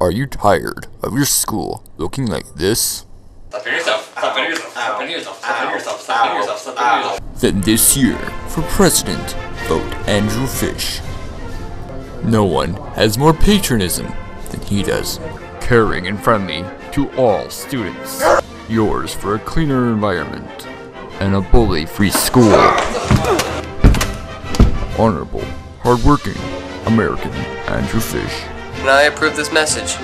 Are you tired of your school looking like this? Stop hitting yourself. Stop hitting yourself. Stop hitting yourself. Stop hitting yourself. Stop hitting yourself. Stop hitting yourself. Then this year, for president, vote Andrew Fish. No one has more patriotism than he does. Caring and friendly to all students. Yours for a cleaner environment and a bully-free school. Honorable, hardworking, American Andrew Fish. And I approve this message.